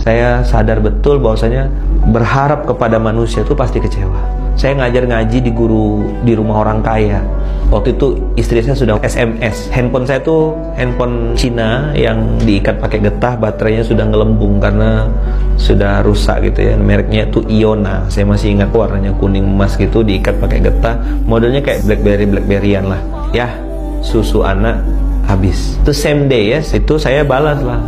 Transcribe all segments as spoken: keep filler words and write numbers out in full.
Saya sadar betul bahwasanya berharap kepada manusia itu pasti kecewa. Saya ngajar ngaji di guru di rumah orang kaya. Waktu itu istri saya sudah S M S. Handphone saya tuh handphone Cina yang diikat pakai getah, baterainya sudah ngelembung karena sudah rusak gitu ya. Mereknya itu Iona. Saya masih ingat warnanya kuning emas gitu, diikat pakai getah. Modelnya kayak BlackBerry BlackBerryan lah. Ya, susu anak habis. Itu same day ya. Itu saya balas lah.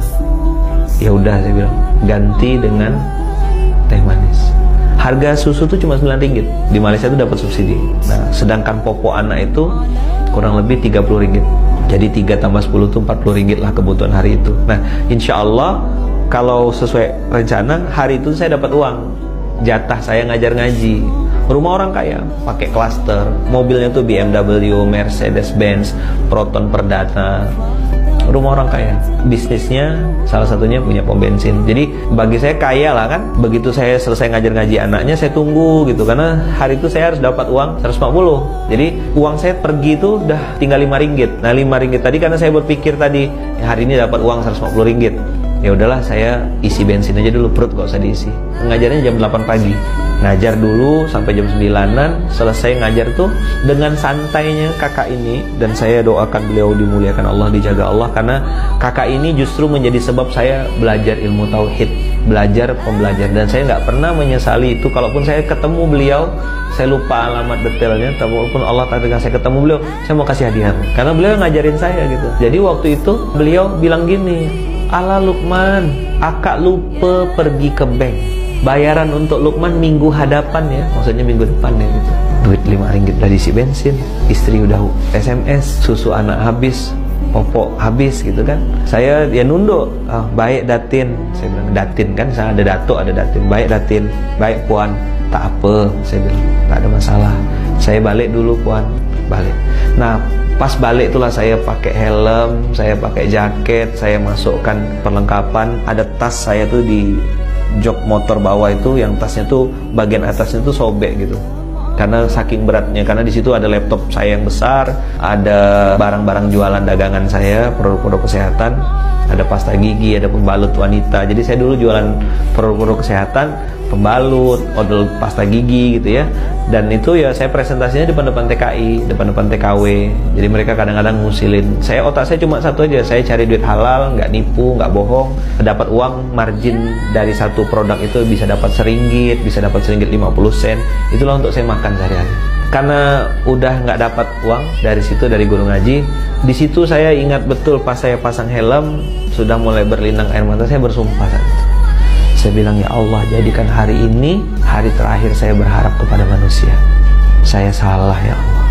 Ya udah, saya bilang ganti dengan teh manis. Harga susu tuh cuma sembilan ringgit. Di Malaysia tuh dapat subsidi. Nah, sedangkan popok anak itu kurang lebih tiga puluh ringgit. Jadi tiga tambah sepuluh tuh empat puluh ringgit lah kebutuhan hari itu. Nah, insya Allah kalau sesuai rencana hari itu saya dapat uang. Jatah saya ngajar ngaji. Rumah orang kaya, pakai klaster. Mobilnya tuh B M W, Mercedes-Benz, Proton Perdana. Rumah orang kaya, bisnisnya salah satunya punya pom bensin. Jadi bagi saya kaya lah kan. Begitu saya selesai ngajar ngaji anaknya, saya tunggu gitu, karena hari itu saya harus dapat uang seratus lima puluh. Jadi uang saya pergi itu udah tinggal lima ringgit. Nah lima ringgit tadi karena saya berpikir tadi ya, hari ini dapat uang seratus lima puluh ringgit. Ya udahlah, saya isi bensin aja dulu, perut gak usah diisi. Ngajarnya jam delapan pagi. Ngajar dulu sampai jam sembilanan, selesai ngajar tuh dengan santainya kakak ini. Dan saya doakan beliau dimuliakan Allah, dijaga Allah, karena kakak ini justru menjadi sebab saya belajar ilmu tauhid, belajar pembelajar. Dan saya nggak pernah menyesali itu. Kalaupun saya ketemu beliau, saya lupa alamat detailnya, tapi walaupun Allah takdirkan saya ketemu beliau, saya mau kasih hadiah karena beliau ngajarin saya gitu. Jadi waktu itu beliau bilang gini, "Ala Lukman, akak lupa pergi ke bank. Bayaran untuk Lukman minggu hadapan ya," maksudnya minggu depan ya gitu. Duit lima ringgit udah diisi bensin, istri udah S M S, susu anak habis, popok habis gitu kan. Saya ya nunduk, oh, baik Datin, saya bilang Datin kan, saya ada datuk ada Datin, baik Datin, baik Puan, tak apa, saya bilang tak ada masalah. Saya balik dulu Puan, balik. Nah pas balik itulah saya pakai helm, saya pakai jaket, saya masukkan perlengkapan, ada tas saya tuh di jok motor bawah itu, yang tasnya tuh bagian atasnya tuh sobek gitu karena saking beratnya, karena di situ ada laptop saya yang besar, ada barang-barang jualan dagangan saya, produk-produk kesehatan, ada pasta gigi, ada pembalut wanita. Jadi saya dulu jualan produk-produk kesehatan, pembalut, odol pasta gigi gitu ya. Dan itu ya saya presentasinya depan-depan T K I, depan-depan T K W. Jadi mereka kadang-kadang ngusilin. Saya otak saya cuma satu aja, saya cari duit halal, nggak nipu, nggak bohong, dapat uang margin dari satu produk itu bisa dapat seringgit, bisa dapat seringgit lima puluh sen. Itulah untuk saya makan sehari-hari. Karena udah nggak dapat uang dari situ, dari guru ngaji, di situ saya ingat betul pas saya pasang helm sudah mulai berlinang air mata, saya bersumpah saat itu. Saya bilang, ya Allah, jadikan hari ini hari terakhir saya berharap kepada manusia. Saya salah ya Allah.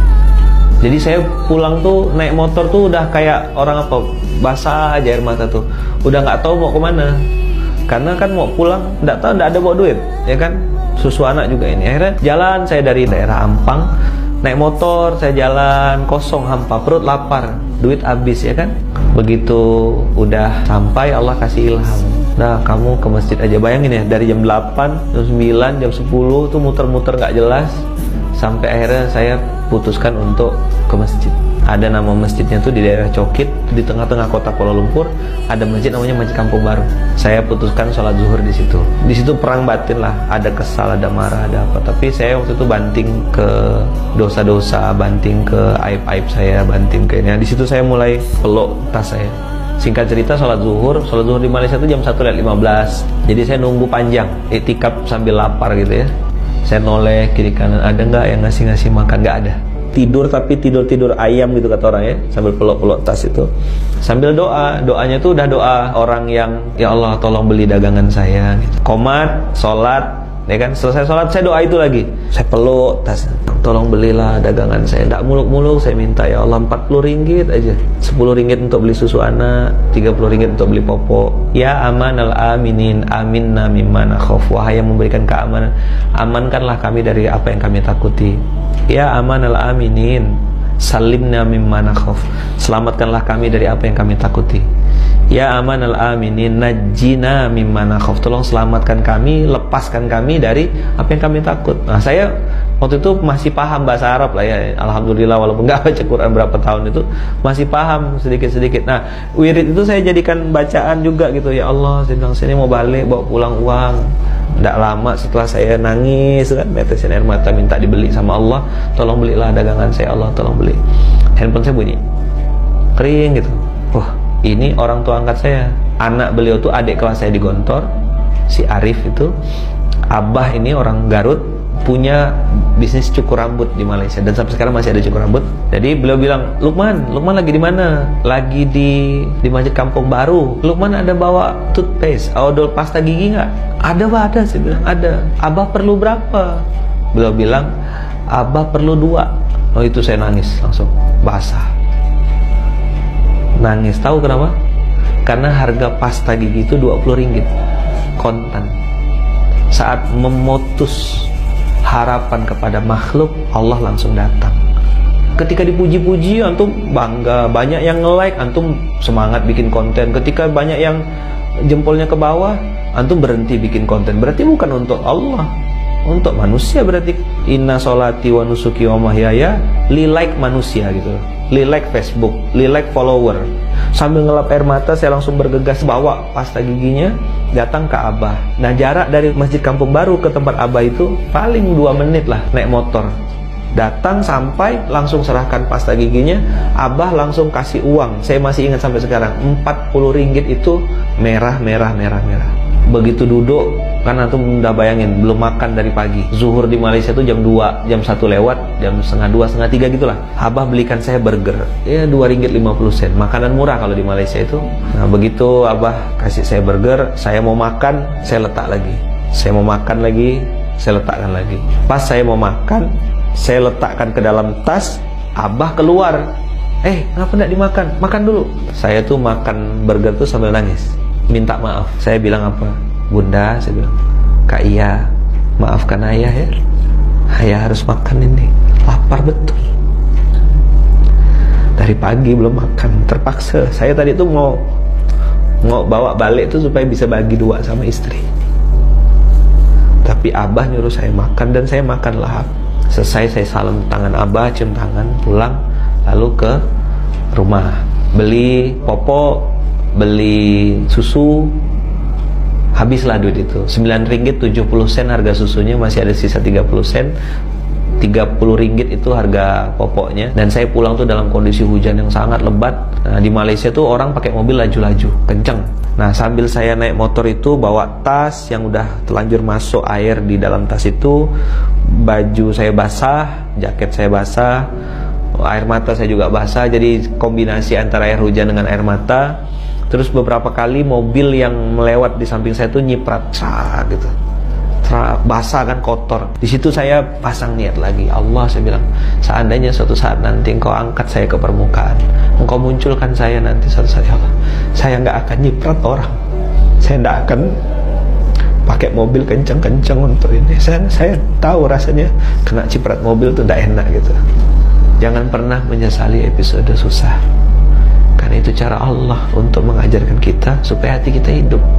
Jadi saya pulang tuh naik motor tuh udah kayak orang apa, basah aja air mata tuh, udah nggak tahu mau kemana. Karena kan mau pulang, nggak tahu, nggak ada bawa duit, ya kan? Susu anak juga ini. Akhirnya jalan saya dari daerah Ampang, naik motor, saya jalan kosong, hampa, perut lapar, duit habis ya kan. Begitu udah sampai, Allah kasih ilham, nah kamu ke masjid aja. Bayangin ya, dari jam delapan, jam sembilan, jam sepuluh tuh muter-muter gak jelas, sampai akhirnya saya putuskan untuk ke masjid. Ada nama masjidnya tuh di daerah Cokit, di tengah-tengah kota Kuala Lumpur, ada masjid namanya Masjid Kampung Baru. Saya putuskan sholat zuhur di situ. Di situ perang batin lah, ada kesal, ada marah, ada apa. Tapi saya waktu itu banting ke dosa-dosa, banting ke aib-aib saya, banting ke ini. Di situ saya mulai peluk tas saya. Singkat cerita, sholat zuhur, sholat zuhur di Malaysia itu jam satu lewat lima belas. Jadi saya nunggu panjang, iktikaf sambil lapar gitu ya. Saya noleh kiri kanan, ada nggak yang ngasih-ngasih makan? Nggak ada. Tidur, tapi tidur-tidur ayam gitu kata orang ya, sambil peluk-peluk tas itu, sambil doa. Doanya tuh udah doa orang yang, ya Allah tolong beli dagangan saya gitu. Komat, sholat, ya kan, selesai sholat saya doa itu lagi, saya peluk tas, tolong belilah dagangan saya. Nggak muluk-muluk, saya minta ya Allah empat puluh ringgit aja, sepuluh ringgit untuk beli susu anak, tiga puluh ringgit untuk beli popok. Ya amanal aminin, aminna mimma nakhaf. Wahai yang memberikan keamanan, amankanlah kami dari apa yang kami takuti. Ya amanal aminin, salimna mimma nakhaf. Selamatkanlah kami dari apa yang kami takuti. Ya amanal aminin, najjina mimma nakhaf. Tolong selamatkan kami, lepaskan kami dari apa yang kami takut. Nah, saya Waktu itu masih paham bahasa Arab lah ya, alhamdulillah, walaupun nggak baca Quran berapa tahun itu masih paham sedikit-sedikit. Nah, wirid itu saya jadikan bacaan juga gitu. Ya Allah, saya bilang sini mau balik bawa pulang uang. Nggak lama setelah saya nangis kan, netesin air mata minta dibeli sama Allah, tolong belilah dagangan saya, Allah tolong beli. Handphone saya bunyi kering gitu. Wah, ini orang tua angkat saya. Anak beliau tuh adik kelas saya di Gontor, si Arif itu. Abah ini orang Garut, punya bisnis cukur rambut di Malaysia dan sampai sekarang masih ada cukur rambut. Jadi beliau bilang, Lukman, Lukman lagi di mana? Lagi di di Masjid Kampung Baru. Lukman ada bawa toothpaste, odol pasta gigi nggak? Ada, Pak, ada. Saya bilang ada. Abah perlu berapa? Beliau bilang, Abah perlu dua. Oh, itu saya nangis langsung basah. Nangis, tahu kenapa? Karena harga pasta gigi itu dua puluh ringgit kontan. Saat memutus harapan kepada makhluk, Allah langsung datang. Ketika dipuji-puji, antum bangga, banyak yang nge-like, antum semangat bikin konten. Ketika banyak yang jempolnya ke bawah, antum berhenti bikin konten. Berarti bukan untuk Allah, untuk manusia. Berarti inna sholati wa nusuki wa mahyaya li like manusia gitu, li like Facebook, li like follower. Sambil ngelap air mata, saya langsung bergegas bawa pasta giginya datang ke Abah. Nah, jarak dari Masjid Kampung Baru ke tempat Abah itu paling dua menit lah naik motor. Datang sampai langsung serahkan pasta giginya, Abah langsung kasih uang. Saya masih ingat sampai sekarang, empat puluh ringgit itu merah merah merah merah. Begitu duduk, kan antum udah bayangin belum makan dari pagi. Zuhur di Malaysia itu jam dua, jam satu lewat, jam setengah dua, setengah tiga gitulah. Abah belikan saya burger, ya dua ringgit lima puluh sen. Makanan murah kalau di Malaysia itu. Nah, begitu Abah kasih saya burger, saya mau makan, saya letak lagi. Saya mau makan lagi, saya letakkan lagi. Pas saya mau makan, saya letakkan ke dalam tas, Abah keluar. Eh, ngapa enggak dimakan? Makan dulu. Saya tuh makan burger tuh sambil nangis, minta maaf. Saya bilang apa? Bunda, saya bilang, Kak Iya, maafkan ayah ya, ayah harus makan ini, lapar betul. Dari pagi belum makan, terpaksa. Saya tadi tuh mau mau bawa balik tuh supaya bisa bagi dua sama istri. Tapi Abah nyuruh saya makan dan saya makan lahap. Selesai saya salam tangan Abah, cium tangan, pulang, lalu ke rumah beli popok, beli susu. Habislah duit itu, sembilan ringgit tujuh puluh sen harga susunya, masih ada sisa tiga puluh sen. Tiga puluh ringgit itu harga popoknya. Dan saya pulang tuh dalam kondisi hujan yang sangat lebat. Nah, di Malaysia tuh orang pakai mobil laju-laju kenceng. Nah, sambil saya naik motor itu bawa tas yang udah terlanjur masuk air di dalam tas itu, baju saya basah, jaket saya basah, air mata saya juga basah. Jadi kombinasi antara air hujan dengan air mata. Terus beberapa kali mobil yang melewat di samping saya tuh nyiprat, cah gitu, cah, basah kan, kotor. Di situ saya pasang niat lagi, Allah, saya bilang, seandainya suatu saat nanti Engkau angkat saya ke permukaan, Engkau munculkan saya nanti suatu saat, ya Allah, saya nggak akan nyiprat orang, saya nggak akan pakai mobil kencang-kencang untuk ini. Saya, saya tahu rasanya kena ciprat mobil tuh nggak enak gitu. Jangan pernah menyesali episode susah. Karena itu cara Allah untuk mengajarkan kita supaya hati kita hidup.